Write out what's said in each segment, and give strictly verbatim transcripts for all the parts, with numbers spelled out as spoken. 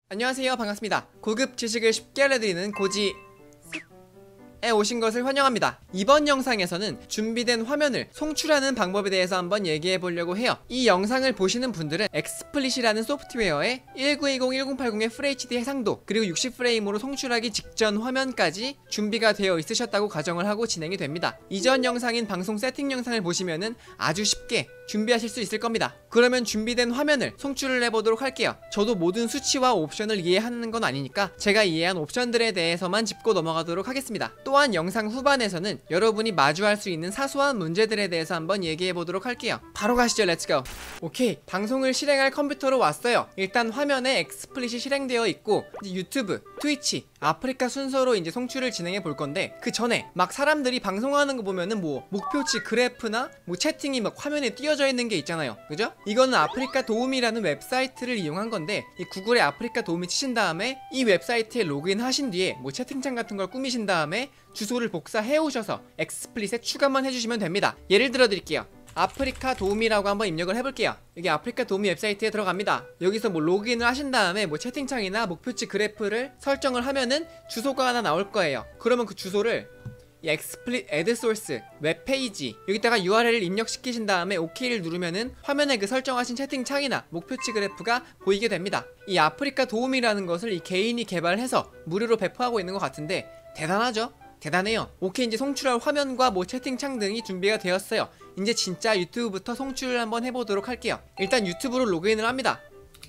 안녕하세요, 반갑습니다. 고급 지식을 쉽게 알려드리는 고지에 오신 것을 환영합니다. 이번 영상에서는 준비된 화면을 송출하는 방법에 대해서 한번 얘기해 보려고 해요. 이 영상을 보시는 분들은 엑스플릿이라는 소프트웨어에 천구백이십 천팔십의 FHD 해상도 그리고 육십 프레임으로 송출하기 직전 화면까지 준비가 되어 있으셨다고 가정을 하고 진행이 됩니다. 이전 영상인 방송 세팅 영상을 보시면은 아주 쉽게 준비하실 수 있을 겁니다. 그러면 준비된 화면을 송출을 해보도록 할게요. 저도 모든 수치와 옵션을 이해하는 건 아니니까 제가 이해한 옵션들에 대해서만 짚고 넘어가도록 하겠습니다. 또한 영상 후반에서는 여러분이 마주할 수 있는 사소한 문제들에 대해서 한번 얘기해보도록 할게요. 바로 가시죠. 렛츠고. 오케이, 방송을 실행할 컴퓨터로 왔어요. 일단 화면에 엑스플릿이 실행되어 있고 이제 유튜브, 트위치, 아프리카 순서로 이제 송출을 진행해 볼 건데, 그 전에 막 사람들이 방송하는 거 보면은 뭐 목표치 그래프나 뭐 채팅이 막 화면에 띄어져 있는 게 있잖아요. 그죠? 이거는 아프리카 도우미라는 웹사이트를 이용한 건데, 이 구글에 아프리카 도우미 치신 다음에 이 웹사이트에 로그인 하신 뒤에 뭐 채팅창 같은 걸 꾸미신 다음에 주소를 복사해 오셔서 엑스플릿에 추가만 해주시면 됩니다. 예를 들어 드릴게요. 아프리카 도우미라고 한번 입력을 해볼게요. 여기 아프리카 도우미 웹사이트에 들어갑니다. 여기서 뭐 로그인을 하신 다음에 뭐 채팅창이나 목표치 그래프를 설정을 하면은 주소가 하나 나올 거예요. 그러면 그 주소를 이 엑스플릿 애드 소스 웹페이지 여기다가 유알엘을 입력시키신 다음에 오케이를 누르면은 화면에 그 설정하신 채팅창이나 목표치 그래프가 보이게 됩니다. 이 아프리카 도우미라는 것을 이 개인이 개발해서 무료로 배포하고 있는 것 같은데 대단하죠? 대단해요. 오케이, 이제 송출할 화면과 뭐 채팅창 등이 준비가 되었어요. 이제 진짜 유튜브부터 송출을 한번 해보도록 할게요. 일단 유튜브로 로그인을 합니다.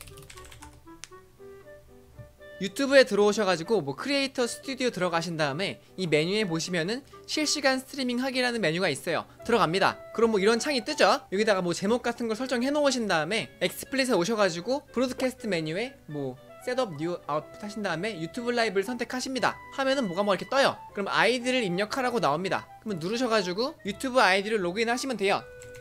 유튜브에 들어오셔가지고 뭐 크리에이터 스튜디오 들어가신 다음에 이 메뉴에 보시면은 실시간 스트리밍 하기라는 메뉴가 있어요. 들어갑니다. 그럼 뭐 이런 창이 뜨죠? 여기다가 뭐 제목 같은 걸 설정해 놓으신 다음에 엑스플릿에 오셔가지고 브로드캐스트 메뉴에 뭐 셋업 뉴 아웃풋 하신 다음에 유튜브 라이브를 선택하십니다. 하면은 뭐가 뭐 이렇게 떠요. 그럼 아이디를 입력하라고 나옵니다. 그러면 누르셔가지고 유튜브 아이디를 로그인 하시면 돼요.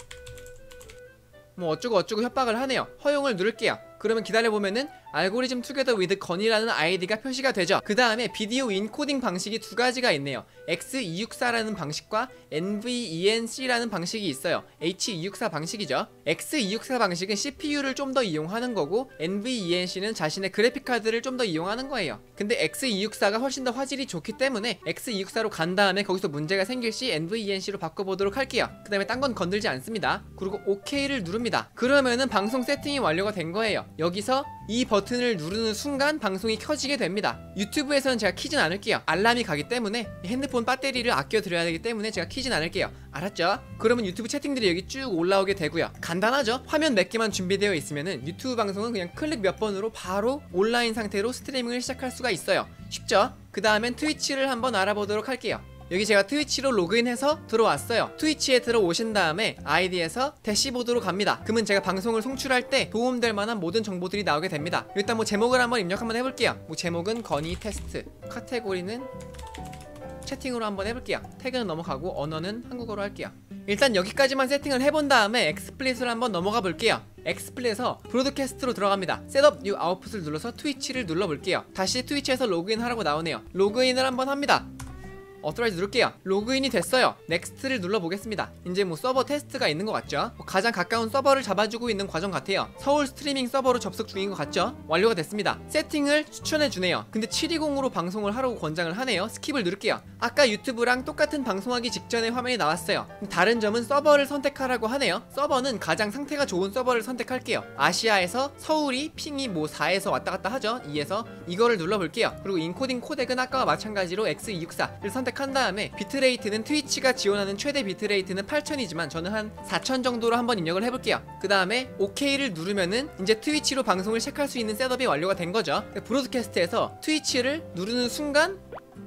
뭐 어쩌고 어쩌고 협박을 하네요. 허용을 누를게요. 그러면 기다려보면은 알고리즘 투게더 위드 건이라는 아이디가 표시가 되죠. 그 다음에 비디오 인코딩 방식이 두 가지가 있네요. 엑스 이백육십사라는 방식과 엔브이엔씨라는 방식이 있어요. 에이치 이백육십사 방식이죠. 엑스 이백육십사 방식은 씨피유를 좀 더 이용하는 거고, 엔브이엔씨는 자신의 그래픽카드를 좀 더 이용하는 거예요. 근데 엑스 이백육십사가 훨씬 더 화질이 좋기 때문에 엑스 이백육십사로 간 다음에 거기서 문제가 생길 시 엔브이엔씨로 바꿔보도록 할게요. 그 다음에 딴 건 건들지 않습니다. 그리고 오케이를 누릅니다. 그러면은 방송 세팅이 완료가 된 거예요. 여기서 이 버튼을 누르는 순간 방송이 켜지게 됩니다. 유튜브에서는 제가 키진 않을게요. 알람이 가기 때문에 핸드폰 배터리를 아껴 드려야 되기 때문에 제가 키진 않을게요. 알았죠? 그러면 유튜브 채팅들이 여기 쭉 올라오게 되고요. 간단하죠? 화면 몇 개만 준비되어 있으면은 유튜브 방송은 그냥 클릭 몇 번으로 바로 온라인 상태로 스트리밍을 시작할 수가 있어요. 쉽죠? 그 다음엔 트위치를 한번 알아보도록 할게요. 여기 제가 트위치로 로그인해서 들어왔어요. 트위치에 들어오신 다음에 아이디에서 대시보드로 갑니다. 그러면 제가 방송을 송출할 때 도움될 만한 모든 정보들이 나오게 됩니다. 일단 뭐 제목을 한번 입력 한번 해볼게요. 뭐 제목은 건의 테스트, 카테고리는 채팅으로 한번 해볼게요. 태그는 넘어가고 언어는 한국어로 할게요. 일단 여기까지만 세팅을 해본 다음에 엑스플릿을 한번 넘어가 볼게요. 엑스플릿에서 브로드캐스트로 들어갑니다. 셋업 뉴 아웃풋을 눌러서 트위치를 눌러볼게요. 다시 트위치에서 로그인 하라고 나오네요. 로그인을 한번 합니다. 어토라이즈 누를게요. 로그인이 됐어요. 넥스트를 눌러보겠습니다. 이제 뭐 서버 테스트가 있는 것 같죠? 뭐 가장 가까운 서버를 잡아주고 있는 과정 같아요. 서울 스트리밍 서버로 접속 중인 것 같죠? 완료가 됐습니다. 세팅을 추천해주네요. 근데 칠이공으로 방송을 하라고 권장을 하네요. 스킵을 누를게요. 아까 유튜브랑 똑같은 방송하기 직전에 화면이 나왔어요. 다른 점은 서버를 선택하라고 하네요. 서버는 가장 상태가 좋은 서버를 선택할게요. 아시아에서 서울이 핑이 뭐 사에서 왔다갔다 하죠. 이에서 이거를 눌러볼게요. 그리고 인코딩 코덱은 아까와 마찬가지로 엑스 이백육십사를 선택 한 다음에 비트레이트는 트위치가 지원하는 최대 비트레이트는 팔천이지만 저는 한 사천 정도로 한번 입력을 해볼게요. 그 다음에 오케이를 누르면은 이제 트위치로 방송을 시작할 수 있는 셋업이 완료가 된 거죠. 브로드캐스트에서 트위치를 누르는 순간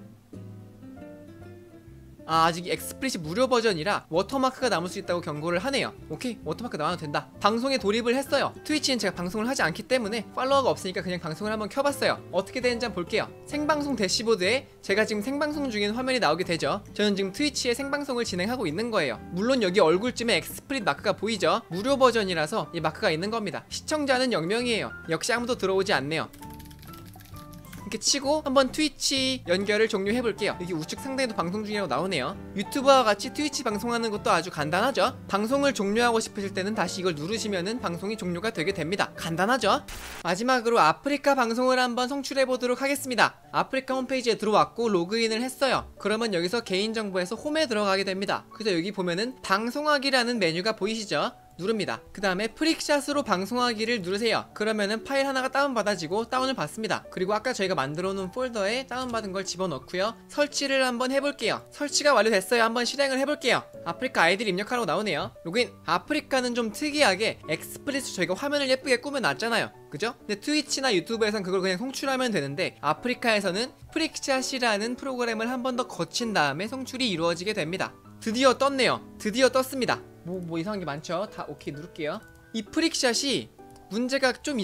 아, 아직 엑스플릿이 무료 버전이라 워터마크가 남을 수 있다고 경고를 하네요. 오케이, 워터마크 나와도 된다. 방송에 돌입을 했어요. 트위치는 제가 방송을 하지 않기 때문에 팔로워가 없으니까 그냥 방송을 한번 켜봤어요. 어떻게 되는지 한번 볼게요. 생방송 대시보드에 제가 지금 생방송 중인 화면이 나오게 되죠. 저는 지금 트위치에 생방송을 진행하고 있는 거예요. 물론 여기 얼굴쯤에 엑스플릿 마크가 보이죠. 무료 버전이라서 이 마크가 있는 겁니다. 시청자는 영 명이에요. 역시 아무도 들어오지 않네요. 이렇게 치고 한번 트위치 연결을 종료해 볼게요. 여기 우측 상단에도 방송 중이라고 나오네요. 유튜브와 같이 트위치 방송하는 것도 아주 간단하죠. 방송을 종료하고 싶으실 때는 다시 이걸 누르시면은 방송이 종료가 되게 됩니다. 간단하죠. 마지막으로 아프리카 방송을 한번 송출해 보도록 하겠습니다. 아프리카 홈페이지에 들어왔고 로그인을 했어요. 그러면 여기서 개인정보에서 홈에 들어가게 됩니다. 그래서 여기 보면은 방송하기라는 메뉴가 보이시죠? 누릅니다. 그 다음에 프릭샷으로 방송하기를 누르세요. 그러면은 파일 하나가 다운받아지고 다운을 받습니다. 그리고 아까 저희가 만들어 놓은 폴더에 다운받은 걸 집어넣고요. 설치를 한번 해볼게요. 설치가 완료됐어요. 한번 실행을 해볼게요. 아프리카 아이디를 입력하라고 나오네요. 로그인. 아프리카는 좀 특이하게 엑스플릿으로 저희가 화면을 예쁘게 꾸며놨잖아요. 그죠? 근데 트위치나 유튜브에선 그걸 그냥 송출하면 되는데 아프리카에서는 프릭샷이라는 프로그램을 한 번 더 거친 다음에 송출이 이루어지게 됩니다. 드디어 떴네요. 드디어 떴습니다. 뭐, 뭐 이상한 게 많죠? 다 오케이 누를게요. 이 프릭샷이 문제가 좀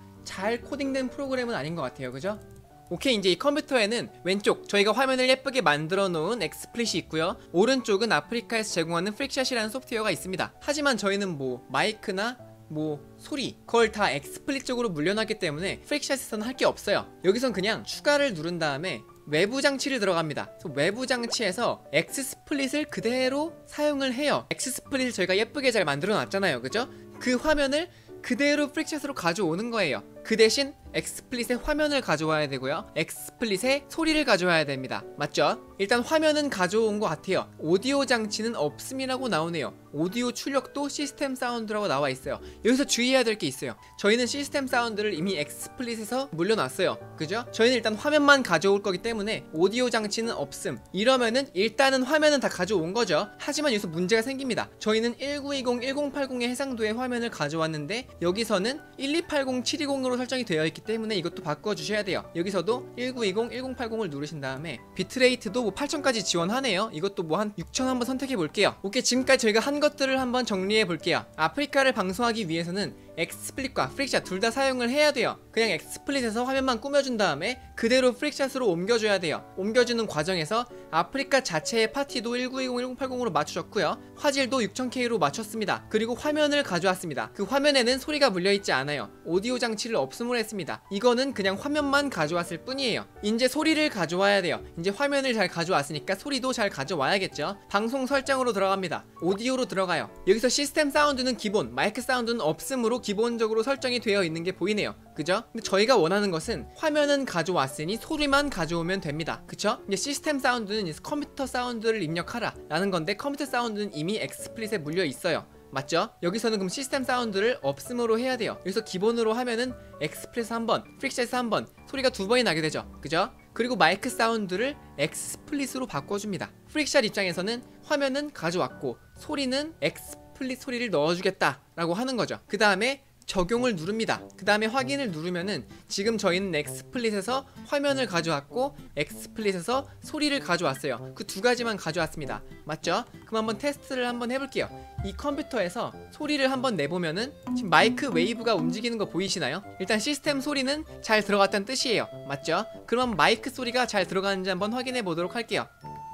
잘 코딩된 프로그램은 아닌 것 같아요. 그죠? 오케이, 이제 이 컴퓨터에는 왼쪽 저희가 화면을 예쁘게 만들어 놓은 엑스플릿이 있고요. 오른쪽은 아프리카에서 제공하는 프릭샷이라는 소프트웨어가 있습니다. 하지만 저희는 뭐 마이크나 뭐 소리 그걸 다 엑스플릿 쪽으로 물려놨기 때문에 프릭샷에서는 할 게 없어요. 여기선 그냥 추가를 누른 다음에 외부 장치를 들어갑니다. 외부 장치에서 엑스플릿을 그대로 사용을 해요. 엑스플릿을 저희가 예쁘게 잘 만들어 놨잖아요. 그죠? 그 화면을 그대로 프릭샷으로 가져오는 거예요. 그 대신 엑스플릿의 화면을 가져와야 되고요. 엑스플릿의 소리를 가져와야 됩니다. 맞죠? 일단 화면은 가져온 것 같아요. 오디오 장치는 없음이라고 나오네요. 오디오 출력도 시스템 사운드라고 나와 있어요. 여기서 주의해야 될 게 있어요. 저희는 시스템 사운드를 이미 엑스플릿에서 물려놨어요. 그죠? 저희는 일단 화면만 가져올 거기 때문에 오디오 장치는 없음. 이러면은 일단은 화면은 다 가져온 거죠. 하지만 여기서 문제가 생깁니다. 저희는 천구백이십, 천팔십의 해상도의 화면을 가져왔는데 여기서는 일이팔공, 칠이공으로 설정이 되어 있기 때문에 이것도 바꿔주셔야 돼요. 여기서도 천구백이십, 천팔십을 누르신 다음에 비트레이트도 뭐 팔천까지 지원하네요. 이것도 뭐 한 육천 한번 선택해 볼게요. 오케이, 지금까지 저희가 한 것들을 한번 정리해 볼게요. 아프리카를 방송하기 위해서는 엑스플릿과 프릭샷 둘 다 사용을 해야 돼요. 그냥 엑스플릿에서 화면만 꾸며준 다음에 그대로 프릭샷으로 옮겨줘야 돼요. 옮겨주는 과정에서 아프리카 자체의 파티도 천구백이십, 천팔십으로 맞춰졌고요. 화질도 육천 케이로 맞췄습니다. 그리고 화면을 가져왔습니다. 그 화면에는 소리가 물려있지 않아요. 오디오 장치를 없음으로 했습니다. 이거는 그냥 화면만 가져왔을 뿐이에요. 이제 소리를 가져와야 돼요. 이제 화면을 잘 가져왔으니까 소리도 잘 가져와야겠죠. 방송 설정으로 들어갑니다. 오디오로 들어가요. 여기서 시스템 사운드는 기본, 마이크 사운드는 없음으로 기본적으로 설정이 되어 있는 게 보이네요. 그죠? 근데 저희가 원하는 것은 화면은 가져왔으니 소리만 가져오면 됩니다. 그쵸? 이제 시스템 사운드는 컴퓨터 사운드를 입력하라 라는 건데 컴퓨터 사운드는 이미 엑스플릿에 물려 있어요. 맞죠? 여기서는 그럼 시스템 사운드를 없음으로 해야 돼요. 여기서 기본으로 하면은 엑스플릿 한 번, 프릭샷 한 번, 소리가 두 번이 나게 되죠. 그죠? 그리고 마이크 사운드를 엑스플릿으로 바꿔줍니다. 프릭샷 입장에서는 화면은 가져왔고 소리는 엑스플릿 소리를 넣어주겠다 라고 하는 거죠. 그 다음에 적용을 누릅니다. 그 다음에 확인을 누르면은 지금 저희는 엑스플릿에서 화면을 가져왔고 엑스플릿에서 소리를 가져왔어요. 그 두 가지만 가져왔습니다. 맞죠? 그럼 한번 테스트를 한번 해볼게요. 이 컴퓨터에서 소리를 한번 내보면은 지금 마이크 웨이브가 움직이는 거 보이시나요? 일단 시스템 소리는 잘 들어갔다는 뜻이에요. 맞죠? 그럼 마이크 소리가 잘 들어가는지 한번 확인해 보도록 할게요.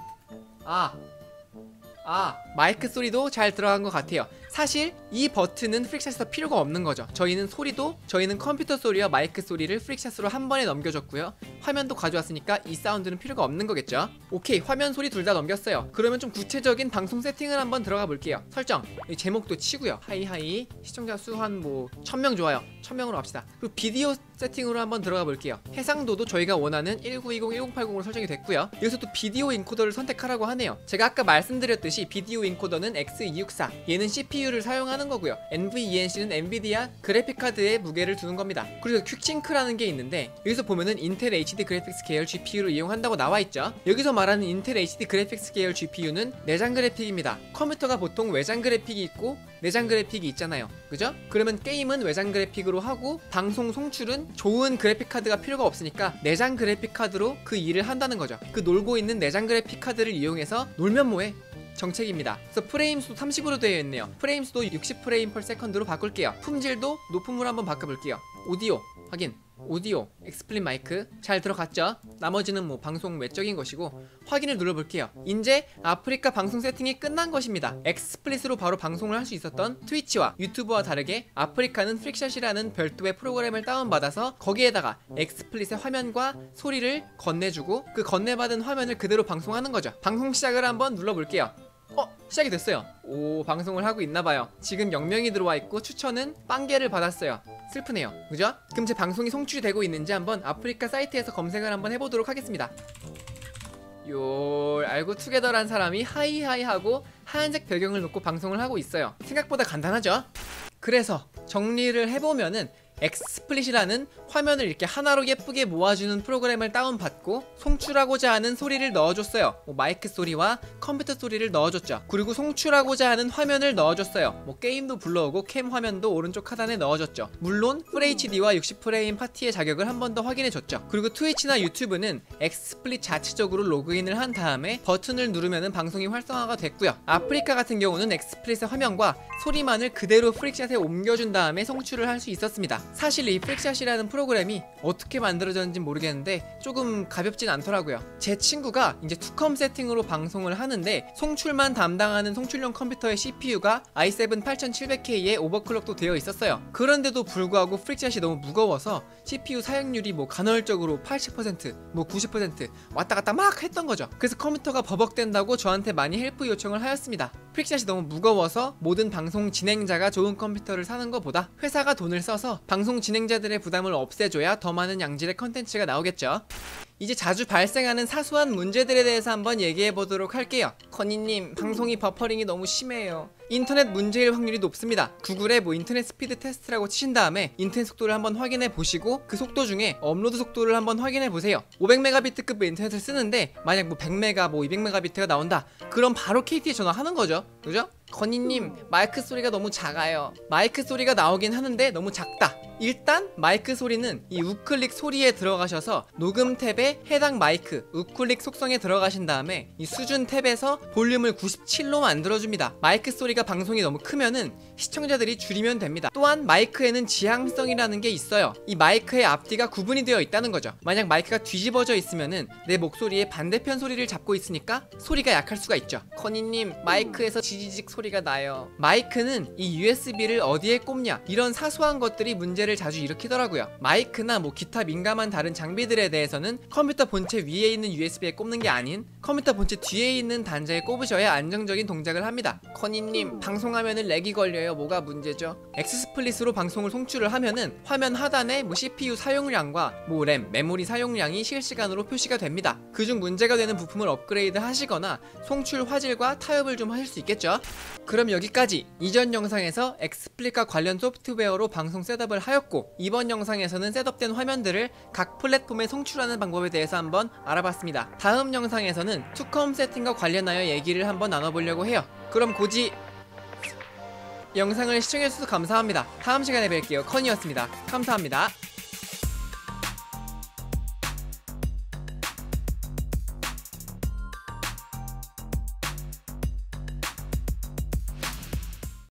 아 아, 마이크 소리도 잘 들어간 것 같아요. 사실 이 버튼은 프릭샷에서 필요가 없는 거죠. 저희는 소리도 저희는 컴퓨터 소리와 마이크 소리를 프릭샷으로 한 번에 넘겨줬고요. 화면도 가져왔으니까 이 사운드는 필요가 없는 거겠죠. 오케이, 화면 소리 둘 다 넘겼어요. 그러면 좀 구체적인 방송 세팅을 한번 들어가 볼게요. 설정, 제목도 치고요. 하이하이, 시청자 수 한 뭐 천 명 좋아요. 천 명으로 합시다. 그리고 비디오 세팅으로 한번 들어가 볼게요. 해상도도 저희가 원하는 천구백이십, 천팔십으로 설정이 됐고요. 여기서 또 비디오 인코더를 선택하라고 하네요. 제가 아까 말씀드렸듯이 비디오 인코더는 엑스 이백육십사, 얘는 씨피유를 사용하는 거고요. 엔브이이엔씨는 엔비디아 그래픽카드에 무게를 두는 겁니다. 그리고 퀵싱크라는 게 있는데 여기서 보면은 인텔 에이치디 그래픽스 계열 지피유를 이용한다고 나와있죠. 여기서 말하는 인텔 에이치디 그래픽스 계열 지피유는 내장 그래픽입니다. 컴퓨터가 보통 외장 그래픽이 있고 내장 그래픽이 있잖아요. 그죠? 그러면 게임은 외장 그래픽으로 하고 방송 송출은 좋은 그래픽카드가 필요가 없으니까 내장 그래픽카드로 그 일을 한다는 거죠. 그 놀고 있는 내장 그래픽카드를 이용해서 놀면 뭐해? 정책입니다. 그래서 프레임 수도 삼십으로 되어 있네요. 프레임 수도 육십 프레임 per 세컨드로 바꿀게요. 품질도 높음으로 한번 바꿔볼게요. 오디오 확인. 오디오, 엑스플릿 마이크 잘 들어갔죠? 나머지는 뭐 방송 외적인 것이고 확인을 눌러볼게요. 이제 아프리카 방송 세팅이 끝난 것입니다. 엑스플릿으로 바로 방송을 할 수 있었던 트위치와 유튜브와 다르게 아프리카는 프릭샷이라는 별도의 프로그램을 다운받아서 거기에다가 엑스플릿의 화면과 소리를 건네주고 그 건네받은 화면을 그대로 방송하는 거죠. 방송 시작을 한번 눌러볼게요. 어? 시작이 됐어요. 오, 방송을 하고 있나봐요. 지금 영 명이 들어와 있고 추천은 빵개를 받았어요. 슬프네요, 그죠? 그럼 제 방송이 송출이 되고 있는지 한번 아프리카 사이트에서 검색을 한번 해보도록 하겠습니다. 요, 알고 투게더란 사람이 하이하이 하고 하얀색 배경을 놓고 방송을 하고 있어요. 생각보다 간단하죠? 그래서 정리를 해보면은 엑스플릿이라는 화면을 이렇게 하나로 예쁘게 모아주는 프로그램을 다운받고 송출하고자 하는 소리를 넣어줬어요. 뭐 마이크 소리와 컴퓨터 소리를 넣어줬죠. 그리고 송출하고자 하는 화면을 넣어줬어요. 뭐 게임도 불러오고 캠 화면도 오른쪽 하단에 넣어줬죠. 물론 풀에이치디와 육십 프레임 파티의 자격을 한 번 더 확인해줬죠. 그리고 트위치나 유튜브는 엑스플릿 자체적으로 로그인을 한 다음에 버튼을 누르면 방송이 활성화가 됐고요. 아프리카 같은 경우는 엑스플릿의 화면과 소리만을 그대로 프릭샷에 옮겨준 다음에 송출을 할 수 있었습니다. 사실 이 프릭샷이라는 프로그램이 어떻게 만들어졌는지 모르겠는데 조금 가볍진 않더라고요. 제 친구가 이제 투컴 세팅으로 방송을 하는데 송출만 담당하는 송출용 컴퓨터의 씨피유가 아이 세븐 팔천칠백 케이에 오버클럭도 되어 있었어요. 그런데도 불구하고 프릭샷이 너무 무거워서 씨피유 사용률이 뭐 간헐적으로 팔십 퍼센트 뭐 구십 퍼센트 왔다 갔다 막 했던 거죠. 그래서 컴퓨터가 버벅된다고 저한테 많이 헬프 요청을 하였습니다. 프릭샷이 너무 무거워서 모든 방송 진행자가 좋은 컴퓨터를 사는 것보다 회사가 돈을 써서 방송 진행자들의 부담을 없애줘야 더 많은 양질의 컨텐츠가 나오겠죠. 이제 자주 발생하는 사소한 문제들에 대해서 한번 얘기해보도록 할게요. 건희님, 방송이 버퍼링이 너무 심해요. 인터넷 문제일 확률이 높습니다. 구글에 뭐 인터넷 스피드 테스트라고 치신 다음에 인터넷 속도를 한번 확인해 보시고 그 속도 중에 업로드 속도를 한번 확인해 보세요. 오백 메가비트급 인터넷을 쓰는데 만약 뭐 백 메가 뭐 이백 메가비트가 나온다. 그럼 바로 케이티에 전화하는 거죠. 그죠? 건희님, 마이크 소리가 너무 작아요. 마이크 소리가 나오긴 하는데 너무 작다. 일단 마이크 소리는 이 우클릭 소리에 들어가셔서 녹음 탭에 해당 마이크 우클릭 속성에 들어가신 다음에 이 수준 탭에서 볼륨을 구십칠로 만들어줍니다. 마이크 소리가 방송이 너무 크면은 시청자들이 줄이면 됩니다. 또한 마이크에는 지향성이라는 게 있어요. 이 마이크의 앞뒤가 구분이 되어 있다는 거죠. 만약 마이크가 뒤집어져 있으면은 내 목소리의 반대편 소리를 잡고 있으니까 소리가 약할 수가 있죠. 건희님, 마이크에서 지지직 소리가 나요. 마이크는 이 유에스비를 어디에 꼽냐 이런 사소한 것들이 문제를 자주 일으키더라고요. 마이크나 뭐 기타 민감한 다른 장비들에 대해서는 컴퓨터 본체 위에 있는 유에스비에 꼽는 게 아닌 컴퓨터 본체 뒤에 있는 단자에 꼽으셔야 안정적인 동작을 합니다. 건희님, 방송하면은 렉이 걸려요. 뭐가 문제죠? 엑스플릿으로 방송을 송출을 하면은 화면 하단에 뭐 씨피유 사용량과 뭐 램, 메모리 사용량이 실시간으로 표시가 됩니다. 그중 문제가 되는 부품을 업그레이드 하시거나 송출 화질과 타협을 좀 하실 수 있겠죠? 그럼 여기까지 이전 영상에서 엑스플릿과 관련 소프트웨어로 방송 셋업을 하였고 이번 영상에서는 셋업된 화면들을 각 플랫폼에 송출하는 방법에 대해서 한번 알아봤습니다. 다음 영상에서는 투컴 세팅과 관련하여 얘기를 한번 나눠보려고 해요. 그럼 고지! 영상을 시청해주셔서 감사합니다. 다음 시간에 뵐게요. 컨이었습니다. 감사합니다.